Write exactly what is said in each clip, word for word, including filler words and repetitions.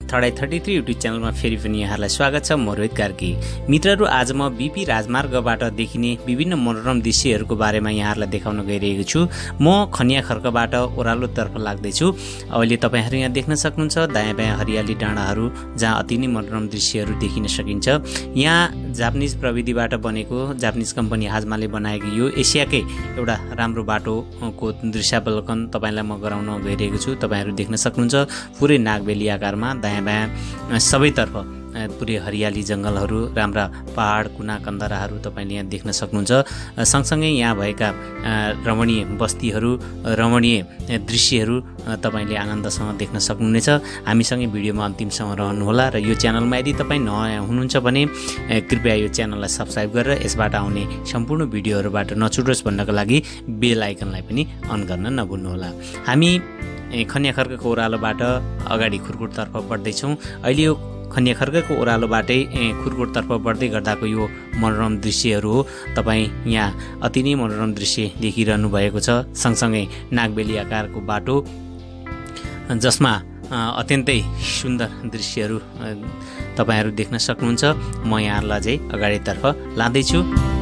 Third eye thirty three YouTube च्यानलमा फेरि पनि यहाँलाई स्वागत छ। म रोहित कार्की। मित्रहरू, आज म बीपी राजमार्गबाट देखिने विभिन्न मनोरम दृश्यहरूको बारेमा यहाँहरूलाई देखाउन गइरहेको छु। म खनिया खर्कबाट ओह्रालोतर्फ लाग्दैछु। अहिले तपाईँहरू यहाँ देख्न सक्नुहुन्छ दायाँ बायाँ हरियाली डाँडाहरू जहाँ अति नै मनोरम दृश्यहरू देखिन सकिन्छ। यहाँ जापानिज प्रविधिबाट बनेको जापानिज कम्पनी हाजमाले बनाएको यो एसियाकै एउटा राम्रो बाटोको दृश्यावलोकन तपाईँलाई म गराउन गइरहेको छु। तपाईँहरू देख्न सक्नुहुन्छ पुरै नागबेली आकारमा दायाँ बायाँ सबैतर्फ पुरै हरियाली जङ्गलहरू, राम्रा पहाड, कुना कन्दराहरू तपाईँले यहाँ देख्न सक्नुहुन्छ। सँगसँगै यहाँ भएका रमणीय बस्तीहरू, रमणीय दृश्यहरू तपाईँले आनन्दसँग देख्न सक्नुहुनेछ। हामीसँगै भिडियोमा अन्तिमसम्म रहनुहोला र यो च्यानलमा यदि तपाईँ नयाँ हुनुहुन्छ भने कृपया यो च्यानललाई सब्सक्राइब गरेर यसबाट आउने सम्पूर्ण भिडियोहरूबाट नछुटोस् भन्नको लागि बेल आइकनलाई पनि अन गर्न नभुल्नुहोला। हामी खनिया खर्कको ओह्रालोबाट अगाडि खुरकोटतर्फ बढ्दैछौँ। अहिले यो खनिया खर्कको ओह्रालोबाटै खुरकोटतर्फ बढ्दै गर्दाको यो मनोरम दृश्यहरू हो। तपाईँ यहाँ अति नै मनोरम दृश्य देखिरहनु भएको छ। सँगसँगै नागबेली आकारको बाटो जसमा अत्यन्तै सुन्दर दृश्यहरू तपाईँहरू देख्न सक्नुहुन्छ। म यहाँहरूलाई चाहिँ अगाडितर्फ लाँदैछु।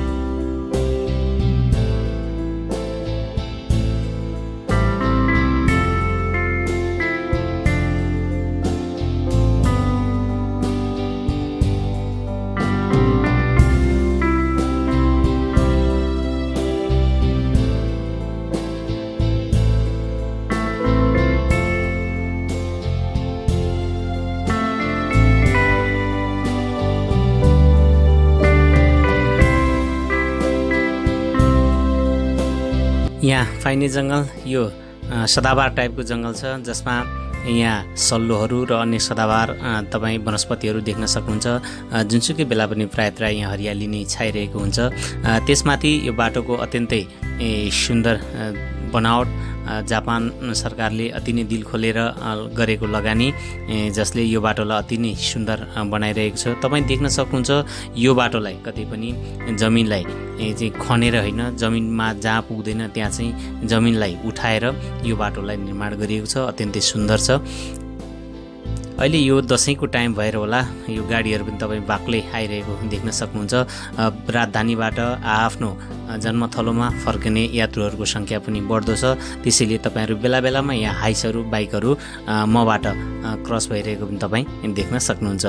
यहाँ पाइने जङ्गल यो सदाबार टाइपको जङ्गल छ, जसमा यहाँ सल्लोहरू र अन्य सदाबार तपाईँ वनस्पतिहरू देख्न सक्नुहुन्छ। जुनसुकै बेला पनि प्राय प्राय यहाँ हरियाली नै छाइरहेको हुन्छ। त्यसमाथि यो बाटोको अत्यन्तै सुन्दर बनावट जापान सरकारले अति नै दिल खोलेर गरेको लगानी, जसले यो बाटोलाई अति नै सुन्दर बनाइरहेको छ। तपाईँ देख्न सक्नुहुन्छ यो बाटोलाई कतै पनि जमिनलाई चाहिँ खनेर होइन, जमिनमा जहाँ पुग्दैन त्यहाँ चाहिँ जमिनलाई उठाएर यो बाटोलाई निर्माण गरिएको छ। अत्यन्तै सुन्दर छ। अहिले यो दसैँको टाइम भएर होला यो गाडीहरू पनि तपाईँ बाक्लै आइरहेको देख्न सक्नुहुन्छ। राजधानीबाट आफ्नो जन्मथलोमा फर्किने यात्रुहरूको सङ्ख्या पनि बढ्दो छ। त्यसैले तपाईँहरू बेला बेलामा यहाँ हाइसहरू, बाइकहरू मबाट क्रस भइरहेको पनि तपाईँ देख्न सक्नुहुन्छ।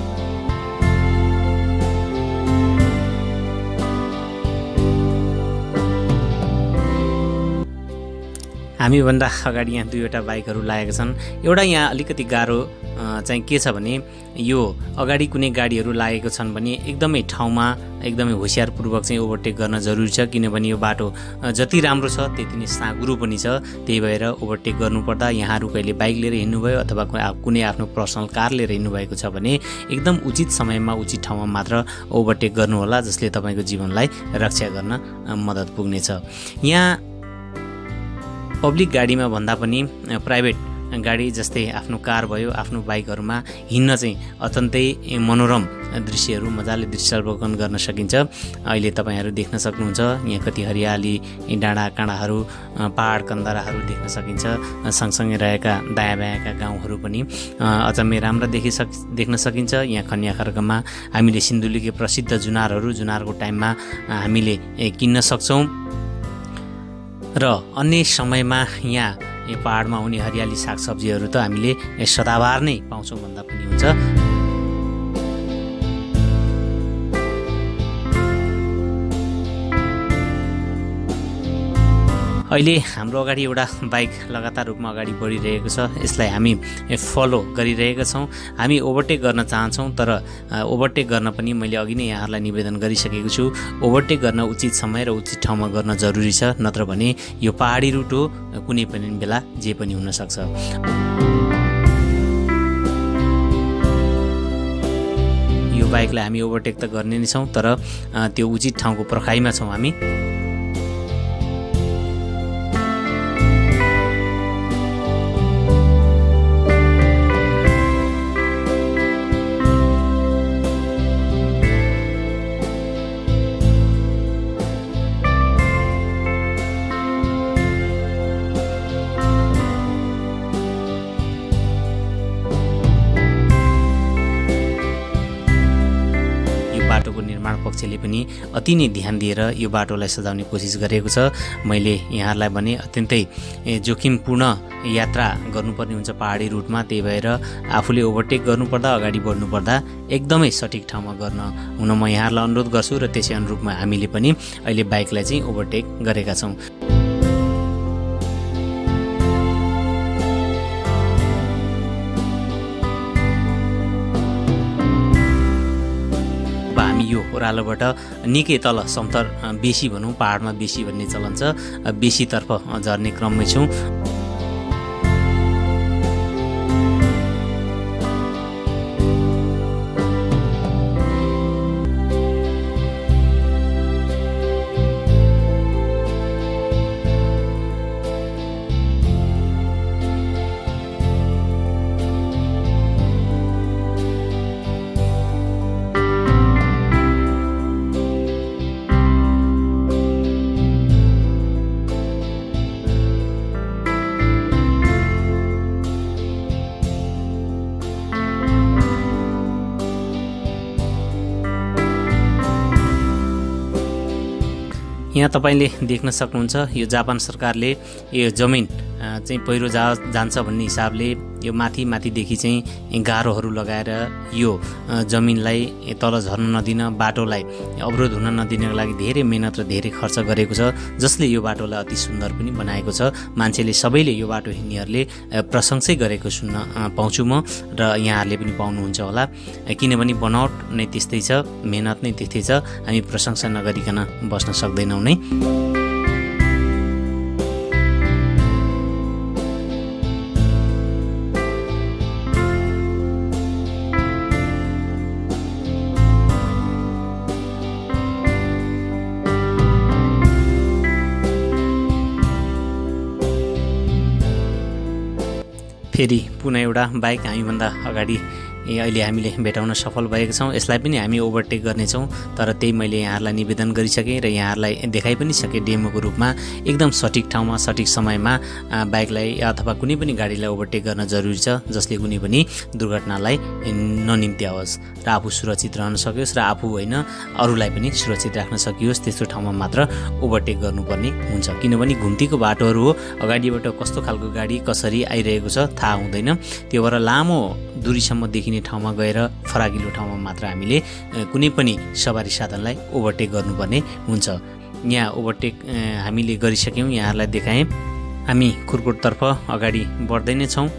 हामीभन्दा अगाडि यहाँ दुईवटा बाइकहरू लागेका छन्। एउटा यहाँ अलिकति गाह्रो चाहिँ के छ भने यो अगाडि कुनै गाडीहरू लागेको छन् भने एकदमै ठाउँमा एकदमै होसियारपूर्वक चाहिँ ओभरटेक गर्न जरुरी छ, किनभने यो बाटो जति राम्रो छ त्यति नै साँघुरो पनि छ। त्यही भएर ओभरटेक गर्नुपर्दा यहाँहरू कहिले बाइक लिएर हिँड्नुभयो अथवा कुनै आफ्नो पर्सनल कार लिएर हिँड्नुभएको छ भने एकदम उचित समयमा उचित ठाउँमा मात्र ओभरटेक गर्नुहोला, जसले तपाईँको जीवनलाई रक्षा गर्न मद्दत पुग्नेछ। यहाँ पब्लिक गाडीमा भन्दा पनि प्राइभेट गाडी जस्तै आफ्नो कार भयो, आफ्नो बाइकहरूमा हिँड्न चाहिँ अत्यन्तै मनोरम दृश्यहरू मजाले दृश्यावलोकन गर्न सकिन्छ। अहिले तपाईँहरू देख्न सक्नुहुन्छ यहाँ कति हरियाली डाँडा काँडाहरू, पहाड कन्दराहरू देख्न सकिन्छ। सँगसँगै रहेका दायाँ बायाँका गाउँहरू पनि अचम्मै राम्रा देखिसक देख्न सकिन्छ। यहाँ खनिया खर्कमा हामीले सिन्धुलीकै प्रसिद्ध जुनारहरू जुनारको टाइममा हामीले किन्न सक्छौँ र अन्य समयमा यहाँ यो पहाडमा हुने हरियाली सागसब्जीहरू त हामीले सदाबार नै पाउँछौँ भन्दा पनि हुन्छ। अहिले हाम्रो अगाडि एउटा बाइक लगातार रूपमा अगाडि बढिरहेको छ। यसलाई हामी फलो गरिरहेका छौँ। हामी ओभरटेक गर्न चाहन्छौँ, तर ओभरटेक गर्न पनि मैले अघि नै यहाँहरूलाई निवेदन गरिसकेको छु, ओभरटेक गर्न उचित समय र उचित ठाउँमा गर्न जरुरी छ। नत्र भने यो पहाडी रुट हो, कुनै पनि बेला जे पनि हुनसक्छ। यो बाइकलाई हामी ओभरटेक त गर्ने नै छौँ, तर त्यो उचित ठाउँको पर्खाइमा छौँ हामी। बाटोको निर्माण पक्षले पनि अति नै ध्यान दिएर यो बाटोलाई सजाउने कोसिस गरेको छ। मैले यहाँहरूलाई भने अत्यन्तै जोखिमपूर्ण यात्रा गर्नुपर्ने हुन्छ पहाडी रुटमा, त्यही भएर आफूले ओभरटेक गर्नुपर्दा अगाडि बढ्नुपर्दा एकदमै सठिक ठाउँमा गर्न हुन म यहाँहरूलाई अनुरोध गर्छु र त्यसै अनुरूपमा हामीले पनि अहिले बाइकलाई चाहिँ ओभरटेक गरेका छौँ। यो ओह्रालोबाट निकै तल समथर बेसी भनौँ, पहाडमा बेसी भन्ने चलन छ, बेसीतर्फ झर्ने क्रममै छौँ। यहाँ तपाईँले देख्न सक्नुहुन्छ यो जापान सरकारले यो जमिन चाहिँ पहिरो जा जान्छ भन्ने हिसाबले यो माथि माथिदेखि चाहिँ गाह्रोहरू लगाएर यो जमिनलाई तल झर्न नदिन, बाटोलाई अवरोध हुन नदिनको लागि धेरै मेहनत र धेरै खर्च गरेको छ, जसले यो बाटोलाई अति सुन्दर पनि बनाएको छ। मान्छेले सबैले यो बाटो हिँड्नेहरूले प्रशंसै गरेको सुन्न पाउँछु म र यहाँहरूले पनि पाउनुहुन्छ होला, किनभने बनावट नै त्यस्तै छ, मेहनत नै त्यस्तै छ, हामी प्रशंसा नगरिकन बस्न सक्दैनौँ नै। फेरि पुनः एउटा बाइक हामीभन्दा अगाडि अहिले हामीले भेटाउन सफल भएका छौँ। यसलाई पनि हामी ओभरटेक गर्नेछौँ, तर त्यही मैले यहाँहरूलाई निवेदन गरिसकेँ र यहाँहरूलाई देखाइ पनि सकेँ डेमोको रूपमा। एकदम सठिक ठाउँमा सठिक समयमा बाइकलाई अथवा कुनै पनि गाडीलाई ओभरटेक गर्न जरुरी छ, जसले कुनै पनि दुर्घटनालाई ननिम्त्याओस् र आफू सुरक्षित रहन सकियोस् र आफू होइन अरूलाई पनि सुरक्षित राख्न सकियोस्। त्यस्तो ठाउँमा मात्र ओभरटेक गर्नुपर्ने हुन्छ, किनभने घुम्तीको बाटोहरू हो, अगाडिबाट कस्तो खालको गाडी कसरी आइरहेको छ थाहा हुँदैन। त्यो भएर लामो दूरीसम्म देखिने ठाउँमा गएर फराकिलो ठाउँमा मात्र हामीले कुनै पनि सवारी साधनलाई ओभरटेक गर्नुपर्ने हुन्छ। यहाँ ओभरटेक हामीले गरिसक्यौँ, यहाँहरूलाई देखाएँ। हामी खुरकोटतर्फ अगाडि बढ्दै नै छौँ।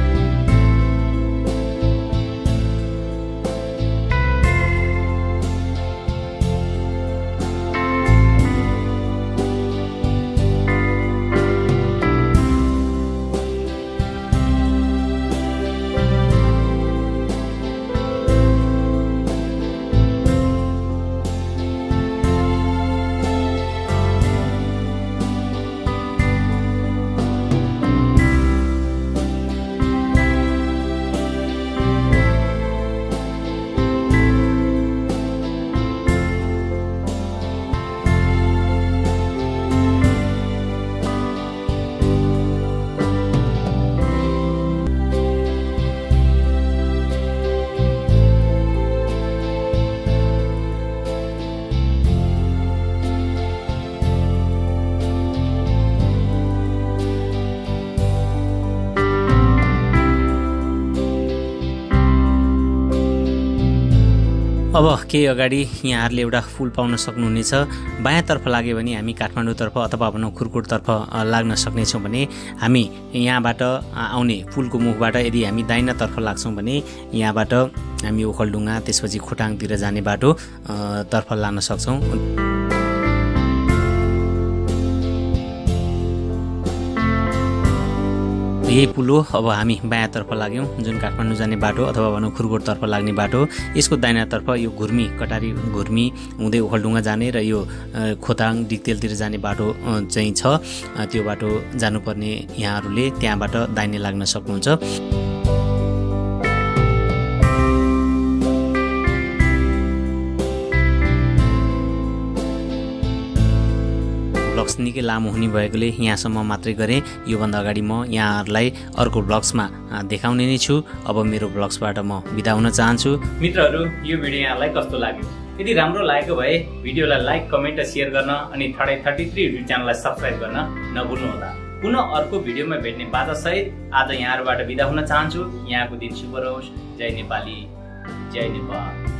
अब केही अगाडि यहाँहरूले एउटा पुल पाउन सक्नुहुनेछ। बायाँतर्फ लाग्यो भने हामी काठमाडौँतर्फ अथवा भनौँ खुरकोटतर्फ लाग्न सक्नेछौँ भने हामी यहाँबाट आउने पुलको मुखबाट यदि हामी दाहिनातर्फ लाग्छौँ भने यहाँबाट हामी ओखलढुङ्गा त्यसपछि खोटाङतिर जाने बाटो तर्फ लाग्न सक्छौँ। यही पुल हो। अब हामी बायाँतर्फ लाग्यौँ, जुन काठमाडौँ जाने बाटो अथवा भनौँ खुरकोटतर्फ लाग्ने बाटो। यसको दाहिनातर्फ यो घुर्मी कटारी घुर्मी हुँदै ओखलढुङ्गा जाने र यो खोताङ डिक्तेलतिर जाने बाटो चाहिँ छ। त्यो बाटो जानुपर्ने यहाँहरूले त्यहाँबाट दाहिने लाग्न सक्नुहुन्छ। निकै लामो हुने भएकोले यहाँसम्म मात्रै गरेँ। योभन्दा अगाडि म यहाँहरूलाई अर्को ब्लग्समा देखाउने नै छु। अब मेरो ब्लग्सबाट म बिदा हुन चाहन्छु। मित्रहरू, यो भिडियो यहाँलाई कस्तो लाग्यो? यदि राम्रो लागेको भए भिडियोलाई लाइक, कमेन्ट र सेयर गर्न अनि थर्टी थर्टी थ्री युट्युब च्यानललाई सब्सक्राइब गर्न नभुल्नुहोला। पुनः अर्को भिडियोमा भेट्ने बाचा सहित आज यहाँहरूबाट बिदा हुन चाहन्छु। यहाँको दिन शुभ रहोस्। जय नेपाली, जय नेपाल।